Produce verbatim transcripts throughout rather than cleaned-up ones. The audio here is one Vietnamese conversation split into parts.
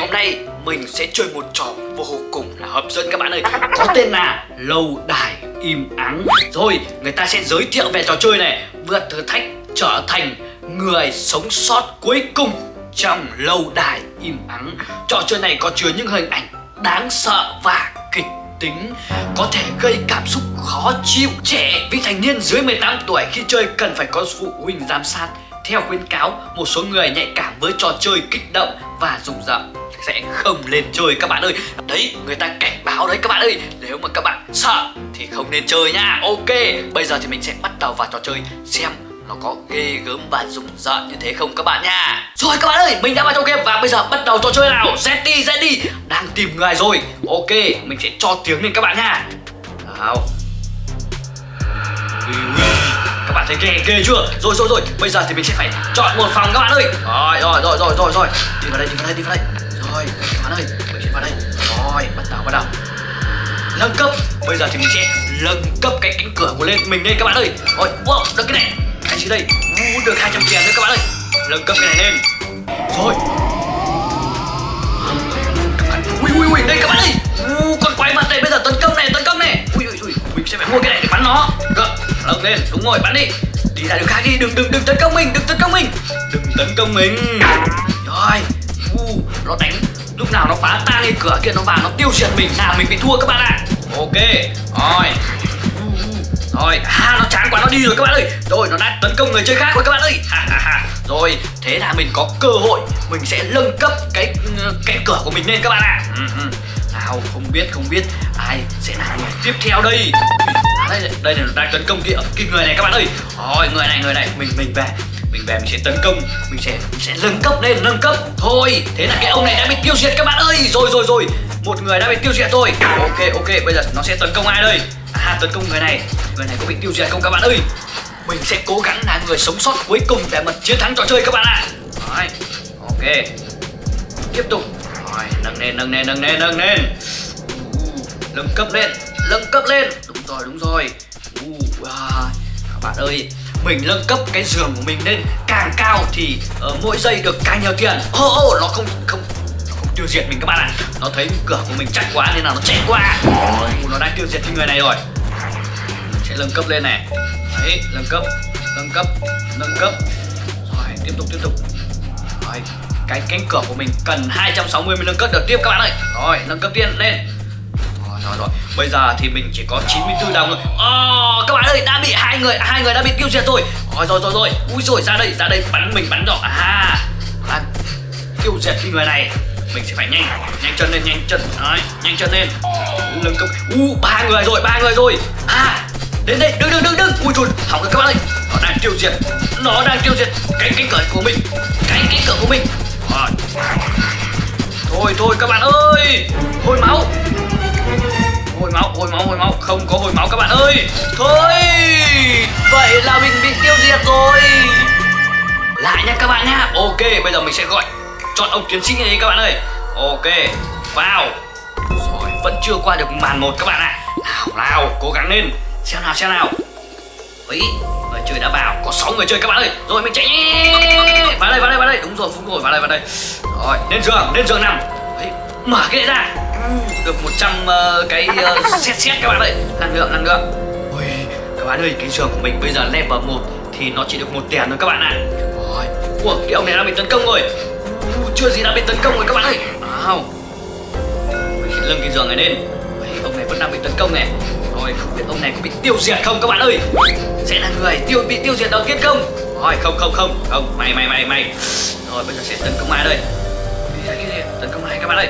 hôm nay mình sẽ chơi một trò vô cùng là hấp dẫn các bạn ơi, có tên là lâu đài im ắng. Rồi người ta sẽ giới thiệu về trò chơi này, vượt thử thách trở thành người sống sót cuối cùng trong lâu đài im ắng. Trò chơi này có chứa những hình ảnh đáng sợ và kịch tính, có thể gây cảm xúc khó chịu. Trẻ vị thành niên dưới mười tám tuổi khi chơi cần phải có phụ huynh giám sát. Theo khuyến cáo, một số người nhạy cảm với trò chơi kích động và rùng rợn sẽ không nên chơi các bạn ơi. Đấy, người ta cảnh báo đấy các bạn ơi. Nếu mà các bạn sợ thì không nên chơi nha. Ok, bây giờ thì mình sẽ bắt đầu vào trò chơi, xem nó có ghê gớm và rùng rợn như thế không các bạn nha. Rồi các bạn ơi, mình đã vào trong game và bây giờ bắt đầu trò chơi nào. Zeti, Zeti đang tìm người rồi. Ok, mình sẽ cho tiếng lên các bạn nha. Nào. Các bạn thấy ghê ghê chưa? Rồi rồi rồi, bây giờ thì mình sẽ phải chọn một phòng các bạn ơi. Rồi rồi rồi rồi rồi rồi. Đi vào đây, đi vào đây, đi vào đây. Rồi, các bạn ơi, mình sẽ vào đây. Rồi, bắt đầu bắt đầu. Nâng cấp. Bây giờ thì mình sẽ nâng cấp cái cánh cửa của lên mình lên các bạn ơi. Rồi, wow, được cái này. Cái gì đây? Uh, được hai trăm tiền nữa các bạn ơi. Nâng cấp cái này lên. Rồi. Ui ui ui, đây các bạn ơi. Uh, con quái vật này bây giờ tấn công này, tấn công này. Ui ui ui, mình sẽ phải mua cái này để bắn nó. Được. Lông lên, đúng rồi, bắn đi. Đi ra đường khác đi, đừng đừng đừng tấn công mình, đừng tấn công mình. Đừng tấn công mình. Rồi. Uh, nó đánh, lúc nào nó phá tan cái cửa kia nó vào nó tiêu diệt mình, là mình bị thua các bạn ạ. Ok. Rồi. Uh, rồi, à nó chán quá nó đi rồi các bạn ơi. Rồi, nó đã tấn công người chơi khác rồi các bạn ơi. Ha ha ha. Rồi, thế là mình có cơ hội mình sẽ nâng cấp cái cái cửa của mình lên các bạn ạ. Ừ, ừ. Nào, không biết không biết ai sẽ là người tiếp theo đây. Đây đây là đang tấn công kia cái người này các bạn ơi. Rồi, người này người này mình mình về mình về mình sẽ tấn công, mình sẽ mình sẽ nâng cấp lên, nâng cấp thôi. Thế là cái ông này đã bị tiêu diệt các bạn ơi. Rồi rồi rồi, một người đã bị tiêu diệt rồi. Ok ok, bây giờ nó sẽ tấn công ai đây? À, tấn công người này. Người này có bị tiêu diệt không các bạn ơi? Mình sẽ cố gắng là người sống sót cuối cùng để mà chiến thắng trò chơi các bạn ạ. Rồi, ok, tiếp tục. Rồi, nâng lên nâng lên nâng lên nâng lên, uh, nâng cấp lên, nâng cấp lên. Đúng rồi đúng rồi. Uh, wow. Các bạn ơi, mình nâng cấp cái giường của mình lên càng cao thì uh, mỗi giây được càng nhiều tiền. Ô oh, oh, nó không không nó không tiêu diệt mình các bạn ạ. Nó thấy cửa của mình chắc quá nên là nó chạy qua. Uh, nó đang tiêu diệt cái người này rồi. Mình sẽ nâng cấp lên này. Đấy, nâng cấp, nâng cấp, nâng cấp. Rồi, tiếp tục tiếp tục. Rồi, cái cánh cửa của mình cần hai trăm sáu mươi mới nâng cấp được tiếp các bạn ơi. Rồi, nâng cấp tiền lên. Rồi rồi rồi, bây giờ thì mình chỉ có chín mươi tư đồng rồi. Oh, các bạn ơi, đã bị hai người hai người đã bị tiêu diệt rồi. Rồi rồi rồi rồi. Ui rồi, ra đây, ra đây bắn mình bắn rồi. À, à tiêu diệt cái người này. Mình sẽ phải nhanh, nhanh chân lên, nhanh chân. Đấy, nhanh chân lên. Nâng cấp. U uh, ba người rồi, ba người rồi. À, đến đây, đừng đừng đừng đừng. Ui trời, hỏng rồi các bạn ơi. Nó đang tiêu diệt, nó đang tiêu diệt cái cánh cửa của mình, cái cánh cửa của mình. Rồi. Thôi thôi các bạn ơi, hồi máu, hồi máu, hồi máu, hồi máu, không có hồi máu các bạn ơi. Thôi, vậy là mình bị tiêu diệt rồi. Lại nha các bạn nha. Ok, bây giờ mình sẽ gọi, chọn ông tiến sĩ này các bạn ơi. Ok, vào. Rồi, vẫn chưa qua được màn một các bạn ạ. Nào nào, cố gắng lên. Xem nào xem nào. Ấy, người chơi đã vào, có sáu người chơi các bạn ơi. Rồi mình chạy vào đây vào đây vào đây. Đúng rồi, Phúc rồi, vào đây vào đây. Rồi, lên giường, lên giường nằm. Đấy, mở cái này ra. Được một trăm uh, cái uh, xét xét các bạn ơi. Năng lượng, năng lượng. Ui, các bạn ơi, cái giường của mình bây giờ level một thì nó chỉ được một tiền thôi các bạn ạ. Rồi, ủa, cái ông này đã bị tấn công rồi. Uh, chưa gì đã bị tấn công rồi các bạn ơi. Nào, mình sẽ nâng cái giường này lên. Đấy, ông này vẫn đang bị tấn công này. Rồi, không biết ông này có bị tiêu diệt không các bạn ơi? Sẽ là người tiêu bị tiêu diệt đầu tiên không? Rồi, không không không không, mày mày mày mày. Rồi, bây giờ sẽ tấn công ai đây? Cái gì? Tấn công ai các bạn ơi?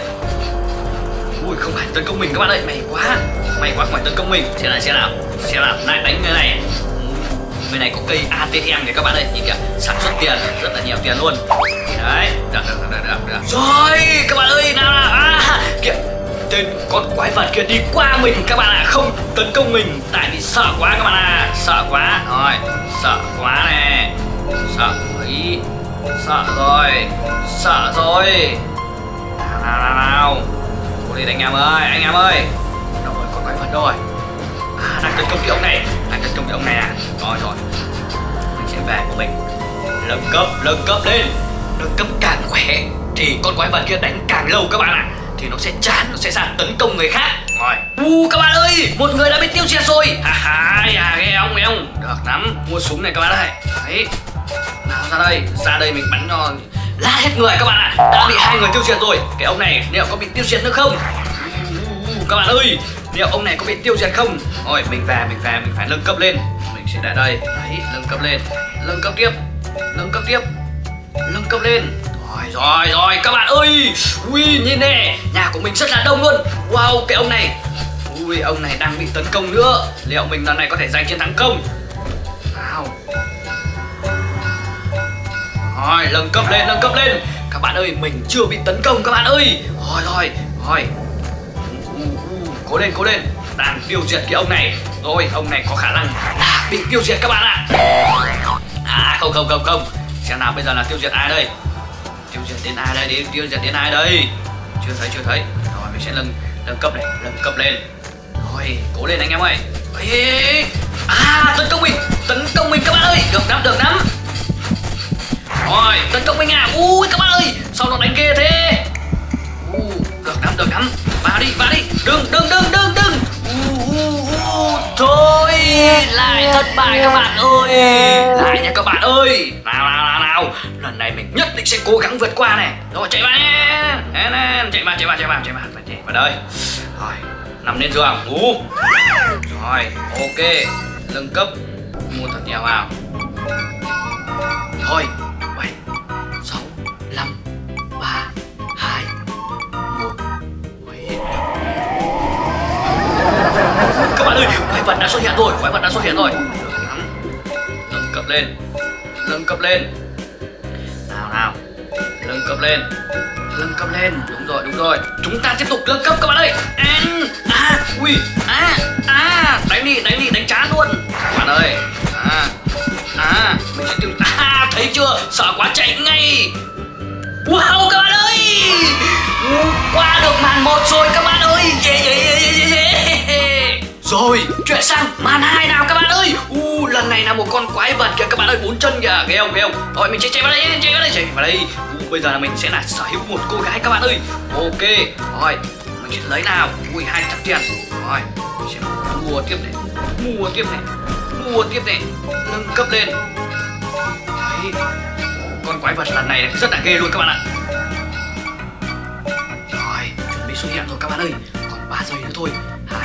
Ui, không phải tấn công mình các bạn ơi, mày quá, mày quá, không phải tấn công mình. Xem nào xem nào, xem nào, lại đánh người này. Người này có cây a tê em này các bạn ơi, nhìn kìa, sản xuất tiền rất là nhiều tiền luôn. Đấy, được được được được được. Rồi, các bạn ơi, nào nào, à, kìa. Tên con quái vật kia đi qua mình các bạn ạ, à, không tấn công mình tại vì sợ quá các bạn ạ, à. Sợ quá rồi, sợ quá nè, sợ ý, sợ rồi, sợ rồi. Nào nào nào nào, cô đi anh em ơi, anh em ơi, đâu rồi, con quái vật đâu rồi? À, đang tấn công cái ông này, đang tấn công cái ông này à? Rồi rồi, mình sẽ về của mình, nâng cấp, nâng cấp lên, nâng cấp càng khỏe thì con quái vật kia đánh càng lâu các bạn ạ, thì nó sẽ chán, nó sẽ sang tấn công người khác. Rồi, u các bạn ơi, một người đã bị tiêu diệt rồi. Ha ha, à, nghe không, nghe không? Được lắm, mua súng này các bạn ơi. Đấy, nào ra đây, ra đây mình bắn cho lát hết người các bạn ạ. Đã bị hai người tiêu diệt rồi. Cái ông này liệu có bị tiêu diệt nữa không? Uh, các bạn ơi, liệu ông này có bị tiêu diệt không? Rồi, mình về, mình về, mình phải nâng cấp lên. Mình sẽ để đây, đấy, nâng cấp lên, nâng cấp tiếp, nâng cấp tiếp, nâng cấp lên. Rồi, rồi, rồi, các bạn ơi. Ui, nhìn nè, nhà của mình rất là đông luôn. Wow, cái ông này, ui, ông này đang bị tấn công nữa. Liệu mình lần này có thể giành chiến thắng không? Nào. Rồi, nâng cấp lên, nâng cấp lên. Các bạn ơi, mình chưa bị tấn công các bạn ơi. Rồi, rồi, rồi. Uh, uh, cố lên, cố lên. Đang tiêu diệt cái ông này. Rồi, ông này có khả năng là bị tiêu diệt các bạn ạ. À, không, không, không, không. Xem nào, bây giờ là tiêu diệt ai đây? Tiêu diệt đến ai đây? Đi, tiêu diệt đến ai đây? Chưa thấy, chưa thấy. Rồi, mình sẽ nâng, nâng cấp này, nâng cấp lên. Rồi, cố lên anh em ơi. Ê, à, tấn công mình, tấn công mình các bạn ơi. Được lắm, được lắm. Rồi, tấn công mình à. Ui các bạn ơi, sao nó đánh ghê thế? Uh, được lắm, được lắm. Vào đi, vào đi. Đừng, đừng, đừng, đừng, đừng. Uh, uh, uh. Thôi, lại thất bại các bạn ơi. Lại nha các bạn ơi. Nào, nào, nào, nào. Lần này mình nhất định sẽ cố gắng vượt qua này. Rồi, chạy vào nè. Chạy vào, chạy vào, chạy vào, chạy vào, chạy vào đây. Rồi, nằm lên giường. Ngủ. Rồi, ok. Nâng cấp. Mua thật nhiều vào. Thôi, bảy, sáu, năm, ba, hai, một. Các bạn ơi, quái vật đã xuất hiện rồi, quái vật đã xuất hiện rồi. Được lắm. Nâng cấp lên, nâng cấp lên. Nào nào, nâng cấp lên, nâng cấp lên. Đúng rồi, đúng rồi. Chúng ta tiếp tục nâng cấp các bạn ơi. À, ui, à, à, đánh đi, đánh đi, đánh chán luôn. Các bạn ơi, à, à, mình sẽ tiêu. À, thấy chưa? Sợ quá chạy ngay. Wow các bạn ơi, qua được màn một rồi các bạn ơi. Yeah, yeah, yeah, yeah, yeah. Rồi, chuyển sang màn hai nào các bạn ơi. Uh, lần này là một con quái vật kìa các bạn ơi, bốn chân kìa, ghê không, ghê không. Rồi mình sẽ chạy vào đây, chạy vào đây, chạy vào đây. Uh, bây giờ là mình sẽ là sở hữu một cô gái các bạn ơi. Ok, rồi, mình sẽ lấy nào. Ui, hai trăm tiền. Rồi, mình sẽ mua tiếp này, mua tiếp này, mua tiếp này, nâng cấp lên. Đấy, con quái vật lần này rất là ghê luôn các bạn ạ. Rồi, chuẩn bị xuất hiện rồi các bạn ơi. Còn ba giây nữa thôi. Hai,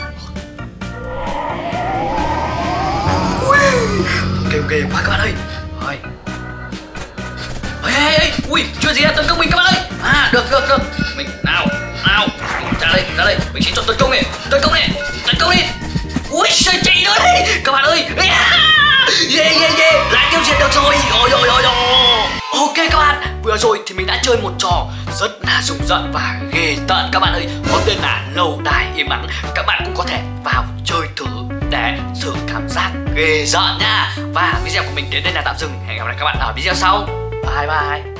kêu ghê quá các bạn ơi. Rồi. Ê, ê, ê, ui, chưa gì tấn công mình các bạn ơi. À, được, được, được. Mình, nào, nào, ra đây, ra đây. Mình sẽ cho tấn công này, tấn công này, tấn công đi. Ui, sao chạy nữa đây các bạn ơi. Yeah, yeah, yeah, lại tiêu diệt được rồi. Ôi, ôi, ôi, ôi. Ok các bạn, vừa rồi thì mình đã chơi một trò rất là rùng rợn và ghê tợn các bạn ơi, có tên là Lâu Đài Im Ắng. Các bạn cũng có thể vào chơi thử để thử cảm giác ghê rợn nha. Và video của mình đến đây là tạm dừng. Hẹn gặp lại các bạn ở video sau. Bye bye.